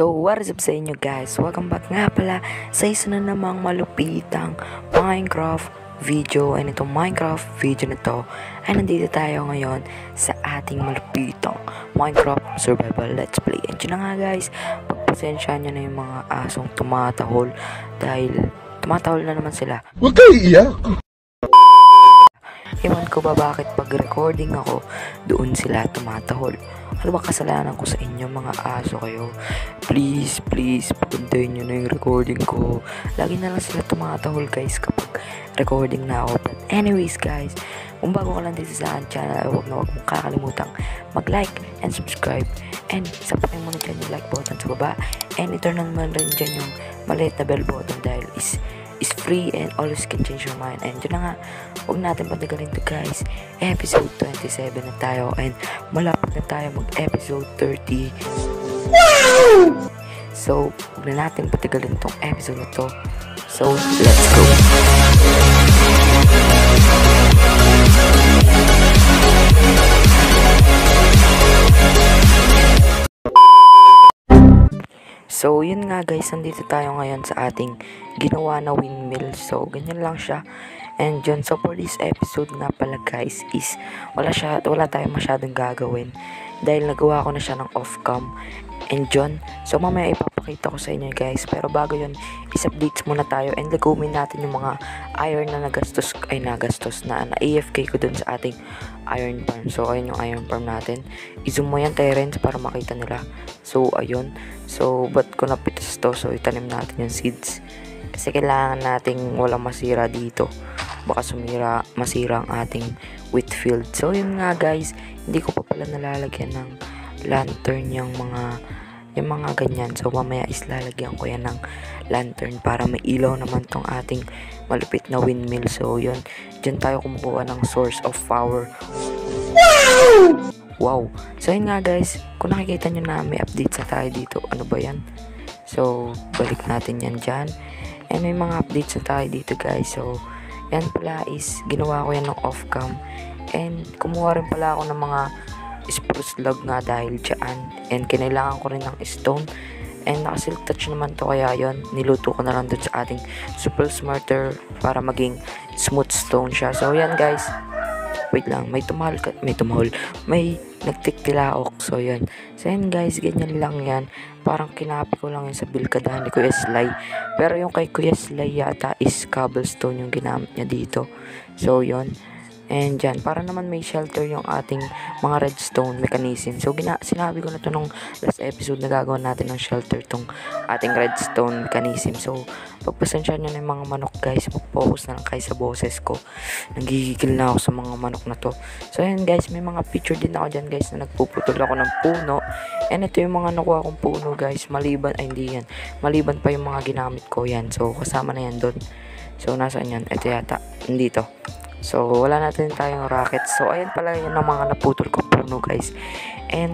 So, what is up sa inyo guys? Welcome back nga pala sa isa na namang malupitang Minecraft video. And itong Minecraft video na to ay nandito tayo ngayon sa ating malupitang Minecraft Survival Let's Play. And yun na nga guys, pagpasensya nyo na yung mga asong tumatahol dahil tumatahol na naman sila. Huwag kayo iiyak! Ewan ko ba bakit pag recording ako, doon sila tumatahol. Ano ba kasalanan ko sa inyo mga aso kayo? Please, paguntahin nyo na yung recording ko. Lagi na lang sila tumatahol guys kapag recording na ako. But anyways guys, kung bago ka lang dito sa akin channel, huwag mong kakalimutang mag-like and subscribe. And sapakin mo na dyan yung like button sa baba. And i-turn naman rin dyan yung maliit na bell button dahil is free and always can change your mind. And yun na nga, huwag natin patagalin to guys. Episode 27 na tayo and malapit na tayo mag episode 30. Wow! So, huwag na natin patagalin tong episode na to. So, let's go! So, yun nga guys, nandito tayo ngayon sa ating ginawa na windmill. So, ganyan lang siya. And yun, so for this episode nga pala guys is wala tayong masyadong gagawin dahil nagawa ko na siya ng off-cam. And yun, so mamaya ipapakita ko sa inyo guys. Pero bago yun, is-updates muna tayo and lagumin natin yung mga iron na nagastos na AFK ko dun sa ating iron farm. So, ayun yung iron farm natin. I-zoom mo yan Terence para makita nila. So, ayun. So, ba't ko napitas to? So, itanim natin yung seeds. Kasi kailangan nating walang masira dito. Baka masira ang ating wheat field. So, yun nga guys. Hindi ko pa pala nalalagyan ng lantern yung mga ganyan. So, mamaya is lalagyan ko yan ng lantern para may ilaw naman tong ating malupit na windmill. So, yun. Diyan tayo kumukuha ng source of power. Wow! So, yun nga guys. Kung nakikita nyo na may updates na tayo dito. Ano ba yan? So, balik natin yan dyan. And may mga updates na tayo dito guys. So, yan pala is ginawa ko yan ng off-cam. And kumuha rin pala ako ng mga spruce log nga dahil dyan. And kinailangan ko rin ng stone. And naka-silk touch naman to kaya yon niluto ko na lang dun sa ating super smarter para maging smooth stone siya. So, yan guys. Wait lang, may nagtiktilaok. So, yun. So, yan guys, ganyan lang yan. Parang kinapi ko lang yun sa bilkadahan ni Kuya Sly. Pero yung kay Kuya Sly yata is cobblestone yung ginamit niya dito. So, yun. And dyan, para naman may shelter yung ating mga redstone mechanism. So, sinabi ko na to nung last episode na gagawin natin ng shelter tong ating redstone mechanism. So, pagpasensya nyo na yung mga manok guys, mag-focus na lang kayo sa boses ko. Nagigigil na ako sa mga manok na to. So, ayan guys, may mga picture din ako dyan guys na nagpuputol ako ng puno. And ito yung mga nakuha kong puno guys, maliban pa yung mga ginamit ko yan. So, kasama na yan doon. So, nasaan yan? Ito yata, nandito. So, wala natin tayong rocket. So, ayan pala yun ang mga naputol ko puno guys. And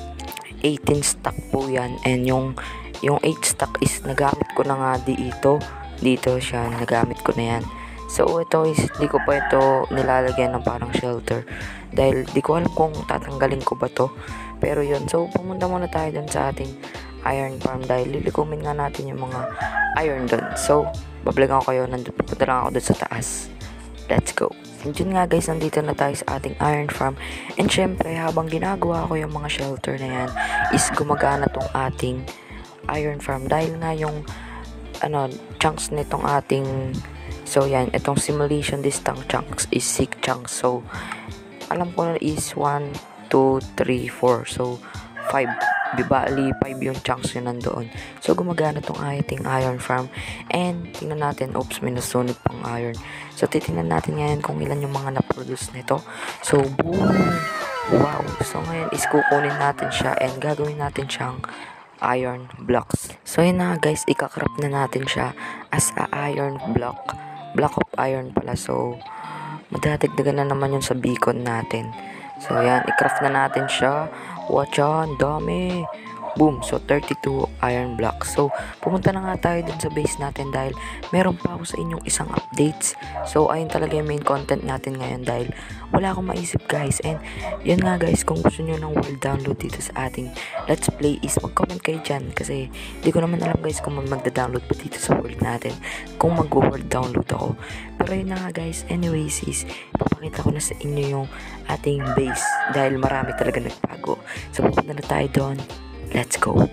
18 stack po yan. And yung 8 stack is nagamit ko na nga dito. Dito siya, nagamit ko na yan. So, ito is, di ko pa ito nilalagyan ng parang shelter. Dahil di ko alam kung tatanggalin ko ba to. Pero yun, so pumunta muna tayo dun sa ating iron farm. Dahil lilikumin nga natin yung mga iron dun. So, bablagan ko kayo, pupunta lang ako dun sa taas. Let's go. And yun nga guys, nandito na tayo sa ating iron farm. And syempre, habang ginagawa ko yung mga shelter na yan, is gumagana tong ating iron farm. Dahil nga yung chunks nitong ating, so yan, itong simulation distance chunks is 6 chunks. So, alam ko na is 1, 2, 3, 4. So, 5. Bibali 5 yung chunks yun nandoon. So, gumagana tong ating iron farm. And, tingnan natin, oops, may nasunod pang iron. So, titingnan natin ngayon kung ilan yung mga na-produce nito. So, boom! Wow! So, ngayon is kukunin natin siya and gagawin natin siyang iron blocks. So, yun na guys, ikakrap na natin siya as a iron block. Block of iron pala. So, madadagdagan na naman yun sa beacon natin. So, yan, i-craft na natin siya. Watch yan, dami. Boom. So, 32 iron blocks. So, pumunta na nga tayo dun sa base natin dahil meron pa ako sa inyong isang updates. So, ayun talaga yung main content natin ngayon dahil wala akong maisip guys. And, yun nga guys, kung gusto nyo ng world download dito sa ating Let's Play is mag-comment kayo dyan. Kasi, di ko naman alam guys kung magda-download pa dito sa world natin. Kung mag-world download ako. Pero yun na nga guys, anyways is, papakita ko na sa inyo yung ating base. Dahil marami talaga nagbago. So, pupunta na tayo doon. Let's go.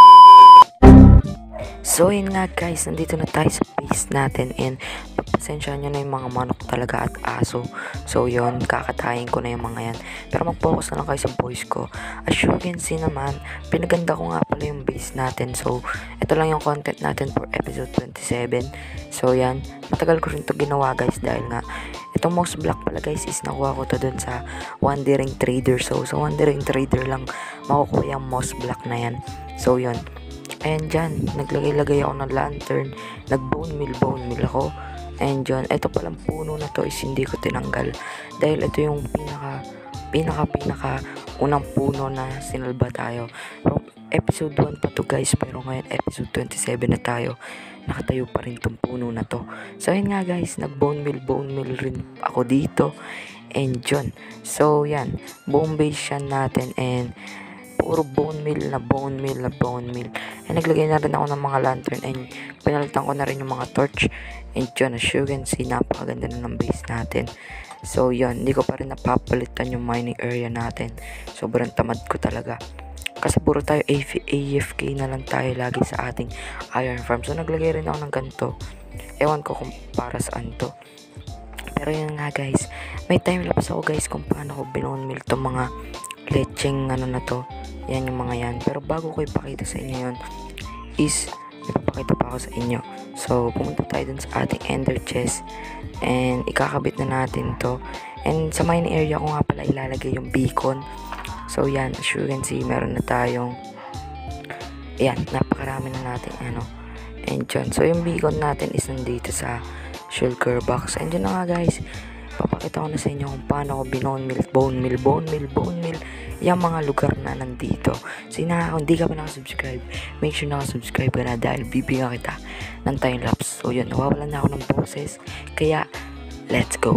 So yun nga guys, nandito na tayo sa base natin and pagpasensya nyo na yung mga manok talaga at aso. So yun, kakatayin ko na yung mga yan. Pero mag-focus na lang kayo sa voice ko. As you can see naman, pinaganda ko nga pala yung base natin. So ito lang yung content natin for episode 27. So yan, matagal ko rin to ginawa guys dahil nga itong mouse block pala guys is nakuha ko to dun sa Wandering Trader. So sa Wandering Trader lang makukuha yung mouse block na yan. So yun, and dyan, naglagay-lagay ako ng lantern, nag-bone mill ako. And dyan, ito palang puno na to is hindi ko tinanggal dahil ito yung pinaka unang puno na sinalba tayo. From episode 1 pa to guys, pero ngayon episode 27 na tayo, nakatayo pa rin tong puno na to. So yun nga guys, nag-bone mill rin ako dito. And dyan, so yan, bone base yan natin and puro bone mill. And naglagay na rin ako ng mga lantern and pinalitan ko na rin yung mga torch. And yun, as you can see, napakaganda na ng base natin. So yun, hindi ko pa rin napapalitan yung mining area natin. Sobrang tamad ko talaga. Kasi puro tayo AFK na lang tayo lagi sa ating iron farm. So naglagay rin ako ng ganito. Ewan ko kung para saan to. Pero yun nga guys, may time lapse ako guys kung paano ko binone mill itong mga lecheng ano na to. Yan yung mga yan. Pero bago ko ipakita sa inyo yun is ipapakita pa ako sa inyo. So pumunta tayo dun sa ating ender chest and ikakabit na natin to. And sa mining area ko nga pala ilalagay yung beacon. So yan, as you can see, meron na tayong yan, napakarami na natin ano. And yun, so yung beacon natin is nandito sa shulker box. And yun na nga guys, papakita ko na sa inyo kung paano ko bone mill yung mga lugar na nandito. So kung di ka pa nakasubscribe, make sure nakasubscribe ka na dahil bibigyan kita ng time lapse. So yun, nawawalan na ako ng boses, kaya let's go.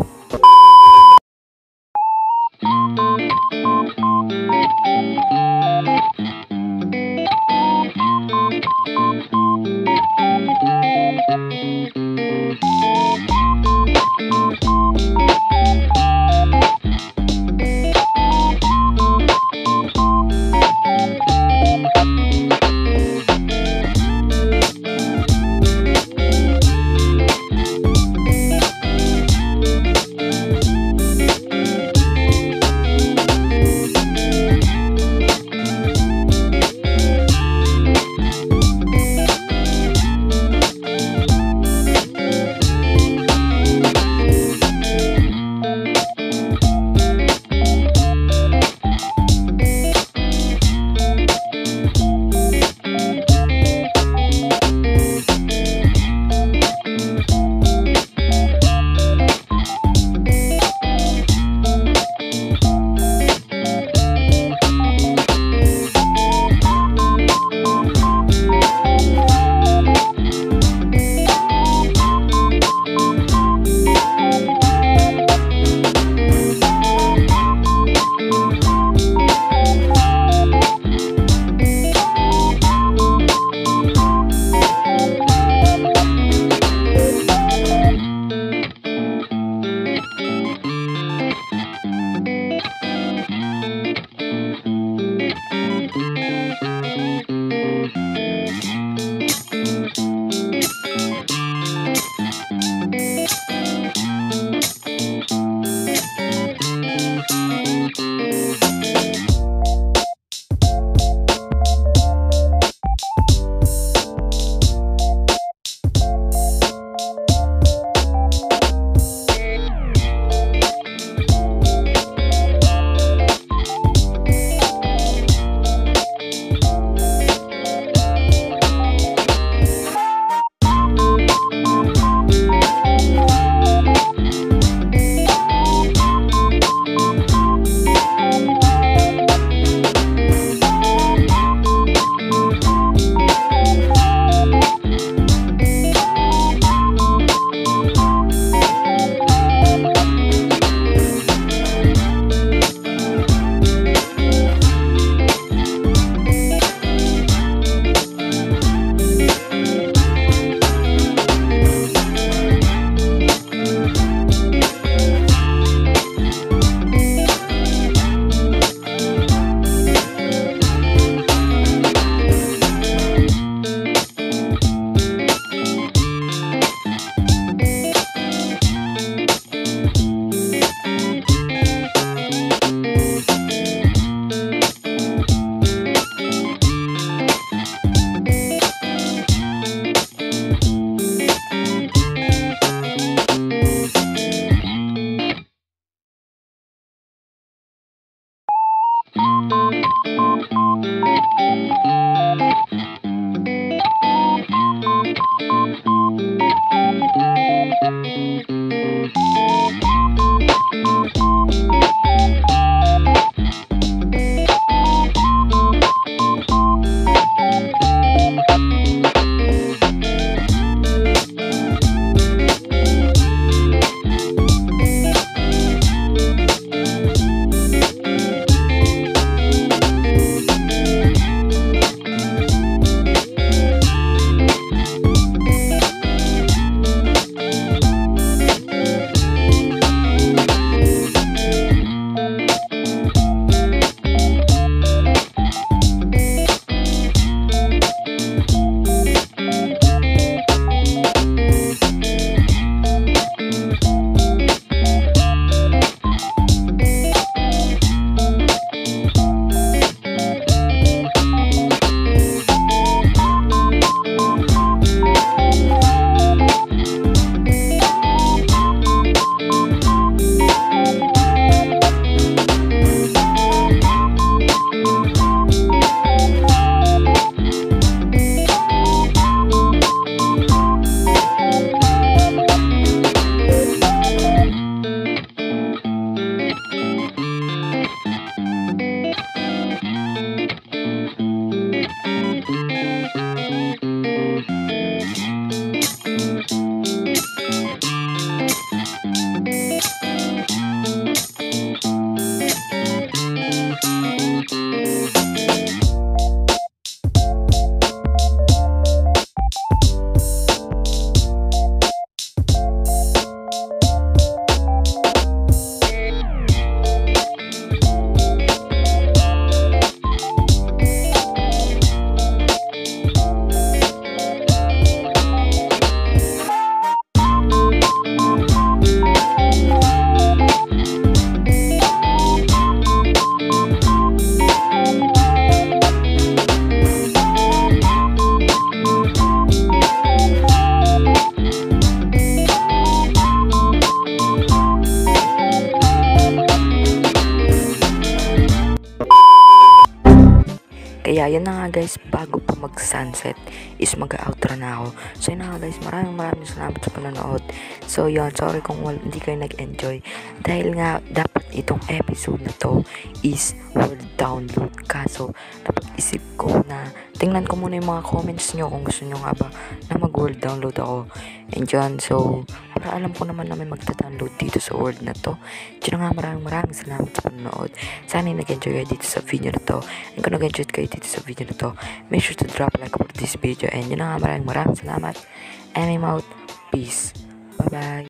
Kaya yun na nga guys, bago pa mag-sunset is mag-outro na ako. So yun na nga guys, maraming salamat sa panonood. So yun, sorry kung hindi kayo nag-enjoy. Dahil nga, dapat itong episode na to is world download. Kaso, napag-isip ko na tingnan ko muna yung mga comments nyo kung gusto nyo nga ba na mag-world download ako. And yun, so para alam ko naman na may magta-download dito sa world na to. Diyan nga, maraming salamat sa panonood. Sana nag-enjoy kayo dito sa video na to. And kung nag-enjoy kayo dito sa video na to, make sure to drop a like for this video. And yun na nga, maraming salamat. And I'm out. Peace. Bye-bye.